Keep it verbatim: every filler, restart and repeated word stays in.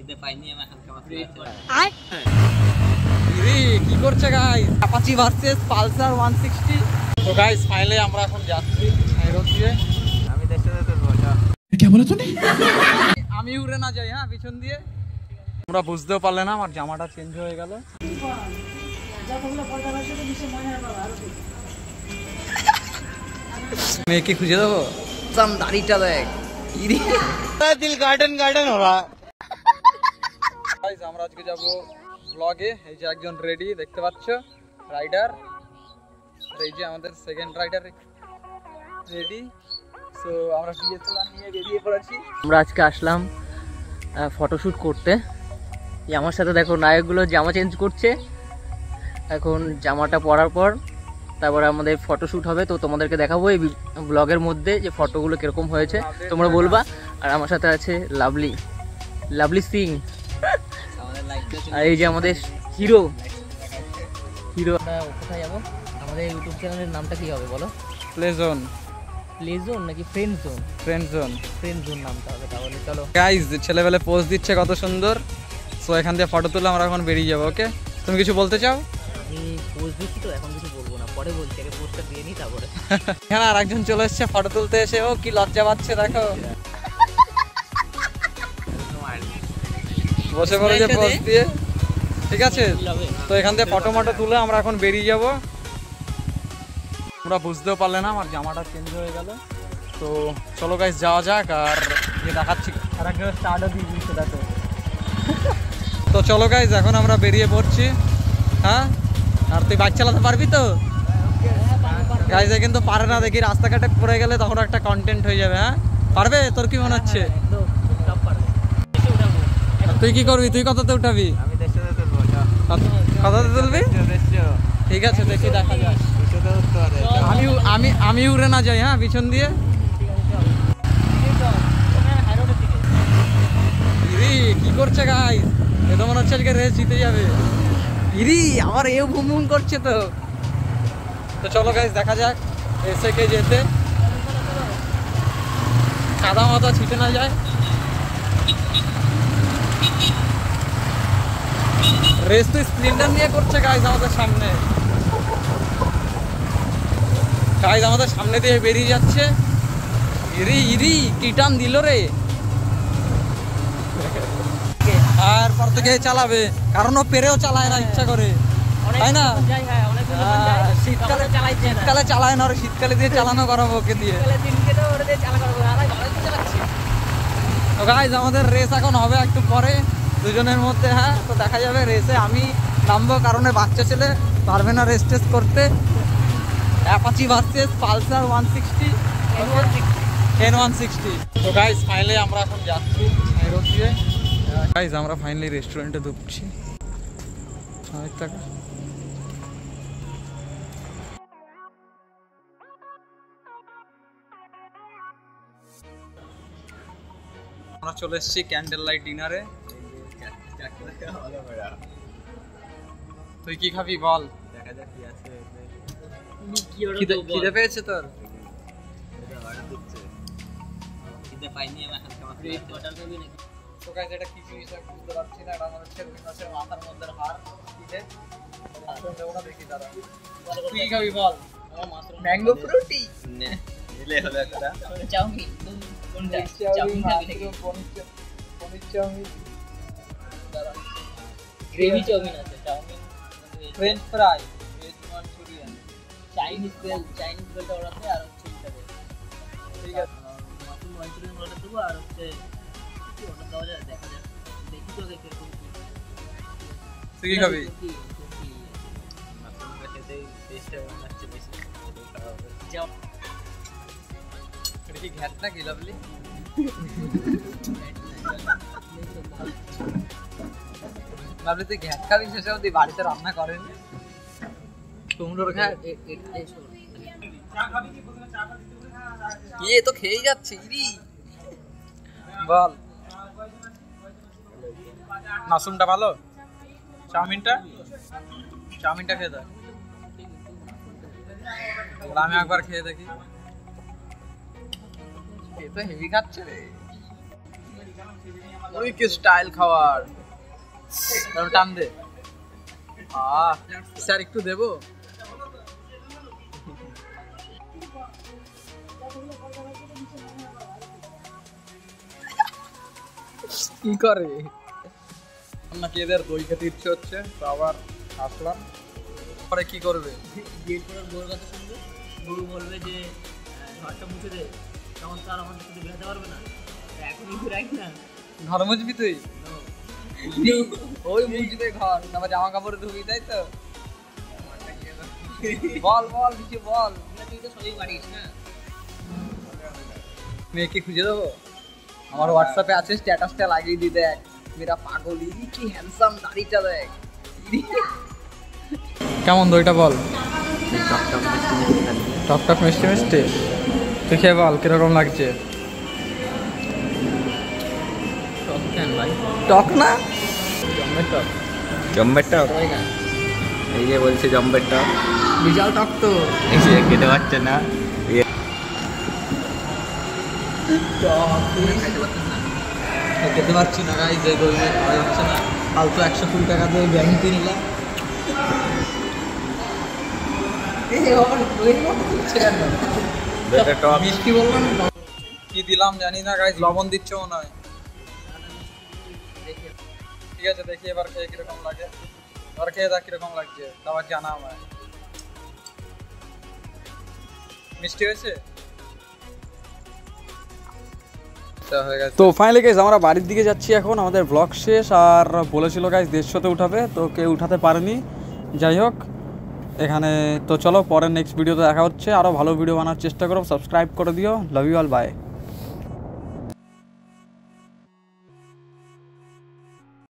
খিদে পাইনি আমি হালকা মাত্র আয় রে কি করছে guys Apache versus Pulsar one sixty. তো গাইস ফাইনালি আমরা এখন যাচ্ছি হাইরোড দিয়ে। আমি দেশে যেতে বলছো কি বলে তুমি? আমি উড়ে না যাই হ্যাঁ পিছন দিয়ে। তোমরা বুঝতেও পারলে না আমার জামাটা চেঞ্জ হয়ে গেল। মেয়েকে খুঁজে দেবো সাম দাড়িটা দেখ দিল গার্ডেন গার্ডেন হওয়া। গাইস আমরা আজকে যাব ব্লগে। এই যে একজন রেডি দেখতে পাচ্ছ রাইডার, এই যে আমাদের সেকেন্ড রাইডার রেডি। সো আমরা ডিএসএলআর নিয়ে বেরিয়ে পড়েছি। আমরা আজকে আসলাম ফটোশ্যুট করতে। আমার সাথে দেখো নায়কগুলো জামা চেঞ্জ করছে। এখন জামাটা পরার পর তারপরে আমাদের ফটোশ্যুট হবে, তো তোমাদেরকে দেখাবো এই ব্লগের মধ্যে যে ফটোগুলো কিরকম হয়েছে তোমরা বলবা। আর আমার সাথে আছে লাভলি লাভলি সিং, আর এই যে আমাদের হিরো হিরো। আমরা কোথায় যাবো? আমাদের ইউটিউব চ্যানেলের নামটা কি হবে বলো? Play zone. প্লে জোন নাকি friend zone? Friend zone. Friend zone নামটা হবে। তাহলে চলো গাইস ছেলেবেলে পোজ দিচ্ছে কত সুন্দর। সো এখান দিয়ে ফটো তুলে আমরা এখন বেরিয়ে যাবো। ওকে তুমি কিছু বলতে চাও? আমি পোজ দিচ্ছি তো এখন কিছু বলবো না, পরে বলছি, আগে পোজটা দিয়ে নিই তারপরে। এখানে আর একজন চলে এসছে ফটো তুলতে এসে, ও কি লজ্জা পাচ্ছে দেখো বসে পড়েছে পোজ দিয়ে। ঠিক আছে তো এখান থেকে ফটো মটো তুলে আমরা এখন বেরিয়ে যাব। তোমরা বুঝতেও পারলে না আমার জামাটা চেঞ্জ হয়ে গেল। তো চলো গাইস যাওয়া যাক। আর যে দেখাচ্ছি আর একটা স্টার্টও দিয়ে দিচ্ছে দেখো। তো চলো গাইস এখন আমরা বেরিয়ে পড়ছি। হ্যাঁ আর তুই বাইক চালাতে পারবি তো? গাইস কিন্তু পারে না, দেখি রাস্তাঘাটে পড়ে গেলে তখন একটা কন্টেন্ট হয়ে যাবে। হ্যাঁ পারবে? তোর কি মনে হচ্ছে? তুই কি করবি? তুই কততে উঠাবি? আমি দেশে যেতে বলছো কততে তুলবি? ঠিক আছে দেখি দেখা যাক। আমি আমি আমি উড়ে না যাই হ্যাঁ পিছন দিয়ে। ইরি কি করছে গাইস? এ তো মনে হচ্ছে আজকে রেস জিতে যাবে। ইরি আমার এও বুম বুম করছে তো। তো চলো গাইস দেখা যাক এসে কে যেতে। কাদা মাথা ছিটে না যায়। রেস তো স্প্লেন্ডার নিয়ে করছে গাইস আমাদের সামনে। গাইস আমাদের সামনে দিয়ে বেরিয়ে যাচ্ছে। ইরি ইরি কি টান দিল রে। আর পর থেকে চালাবে, কারণ ও পেরেও চালায় না ইচ্ছা করে, তাই না? শীতকালে শীতকালে চালায় না, ওর শীতকালে দিয়ে চালানো করাবো ওকে দিয়ে। তো গাইস আমাদের রেস এখন হবে একটু পরে দুজনের মধ্যে। হ্যাঁ তো দেখা যাবে রেসে আমি নামবো, কারণ বাচ্চা ছেলে পারবে না রেস টেস করতে। Apache versus Pulsar one sixty N one sixty. তো গাইস ফাইনালি আমরা এখন যাচ্ছি হাইরোড দিয়ে। গাইস আমরা ফাইনালি রেস্টুরেন্টে ঢুকছি। অনেক টাকা আমরা চলে এসেছি ক্যান্ডেল লাইট ডিনারে। তুই কি খাবি বল? দেখা যাক কি আছে। খিদে পেয়েছে তোর? খিদে পাইনি আমি হালকা মাত্র নাকি। তো গাইস এটা কি জিনিস আমি বুঝতে পারছি না। এটা আমাদের ছেলে মাছের মাথার মধ্যে হার খিদে আসলে দেবো না, দেখি দাঁড়া। তুই কি খাবি বল? ম্যাঙ্গো ফ্রুটি নিলে হলো একটা চাউমিন। কোনটা? চাউমিন খাবি নাকি? পনির চাউমিন, গ্রেভি চাউমিন আছে, chowmein, French fry, veg Manchurian, Chinese bhel, Chinese বেলটা অর্ডার দে। আর হচ্ছে এটা দে। ঠিক আছে মাটন মাঞ্চুরিয়ান অর্ডার দেবো। আর হচ্ছে কি অর্ডার দেওয়া যায় দেখা যাক, দেখি তো দেখি এরকম কি। তুই কি খাবি? মাশরুমটা খেতেই টেস্টটা লাগছে বেশি। যাও এটা কি ঘ্যাট না কি লাভলি? লাভলি তুই ঘ্যাট খাবি শেষে তুই বাড়িতে রান্না করেন তোমরা খা। ইয়ে তো খেয়েই যাচ্ছে ইরি। বল মাশরুমটা ভালো? চাউমিনটা চাউমিনটা খেয়ে দেখ। আমি একবার খেয়ে দেখি। এ তো হেভি খাচ্ছে রে। ওই কি স্টাইল খাবার টান দে। আহ স্যার একটু দেবো? কি করে নাকি এদের দই খেতে ইচ্ছে হচ্ছে, তো আবার আসলাম। পরে কি করবে? বিয়ের পর বউর কথা শুনবে, বউ বলবে যে ঘরটা মুছে দে, তখন তো আর আমাদের সাথে বেরোতে পারবে না, এখনই ঘুরাই না। ঘর মুছবি তুই? ওই মুছবে ঘর, তারপর জামা কাপড় ধুবি, তাই তো? বল বল কিছু বল। তুই তো সবই পারিস না। মেয়েকে খুঁজে দেবো? আমার হোয়াটসঅ্যাপে আছে, স্ট্যাটাসটা লাগিয়ে দি, দেখ মেরা পাগল ইনি কি হ্যান্ডসাম, দাড়িটা দেখ। কেমন দইটা বল? টক টক মিষ্টি মিষ্টি। তুই খেয়ে বল কিরকম লাগছে। টক না? জম্মের টক। জম্বের টক? এই যে বলছে জম্বের টক, বিশাল টক তো। এই যে খেতে পারছে না। খেতে পারছি না গাইস, যে দই খাওয়া যাচ্ছে না। ফালতু একশো কুড়ি টাকা দিয়ে ব্যাংক নিলাম। মিষ্টি বললাম, কি দিলাম জানি না গাইস, লবণ দিচ্ছে মনে হয়। ঠিক আছে দেখি এবার খেয়ে কিরকম লাগে। এবার খেয়ে দেখ কিরকম লাগছে, আবার জানা আমায়। মিষ্টি হয়েছে? তো ফাইনালি গাইস আমরা বাড়ির দিকে যাচ্ছি এখন, আমাদের ব্লগ শেষ। আর বলেছিল গাইস দেড়শোতে উঠাবে, তো কেউ উঠাতে পারেনি। যাই হোক এখানে তো চলো পরের নেক্সট ভিডিওতে দেখা হচ্ছে। আরও ভালো ভিডিও বানার চেষ্টা করো, সাবস্ক্রাইব করে দিও। Love you all, by.